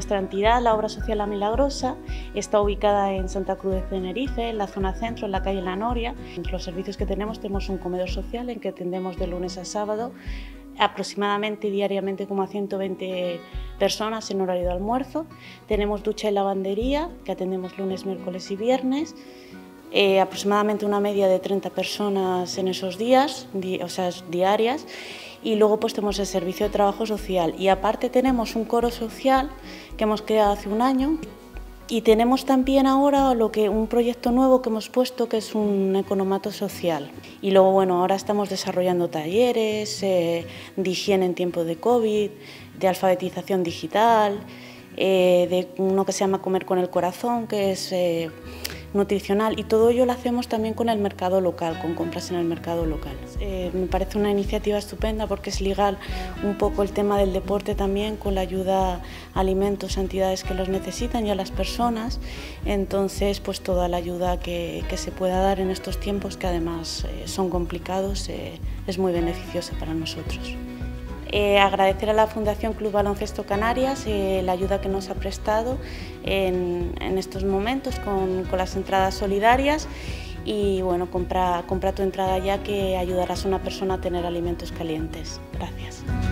Nuestra entidad, la Obra Social La Milagrosa, está ubicada en Santa Cruz de Tenerife, en la zona centro, en la calle La Noria. Entre los servicios que tenemos un comedor social en que atendemos de lunes a sábado, aproximadamente diariamente como a 120 personas en horario de almuerzo. Tenemos ducha y lavandería, que atendemos lunes, miércoles y viernes. Aproximadamente una media de 30 personas en esos días, o sea, diarias. Y luego pues tenemos el servicio de trabajo social y aparte tenemos un coro social que hemos creado hace un año y tenemos también ahora un proyecto nuevo que hemos puesto, que es un economato social. Y luego bueno, ahora estamos desarrollando talleres de higiene en tiempo de COVID, de alfabetización digital, de uno que se llama Comer con el Corazón, que es nutricional, y todo ello lo hacemos también con el mercado local, con compras en el mercado local. Me parece una iniciativa estupenda porque es ligar un poco el tema del deporte también con la ayuda a alimentos a entidades que los necesitan y a las personas. Entonces pues toda la ayuda que se pueda dar en estos tiempos, que además son complicados, es muy beneficiosa para nosotros. Agradecer a la Fundación Club Baloncesto Canarias la ayuda que nos ha prestado en estos momentos con las entradas solidarias y bueno, compra tu entrada ya, que ayudarás a una persona a tener alimentos calientes. Gracias.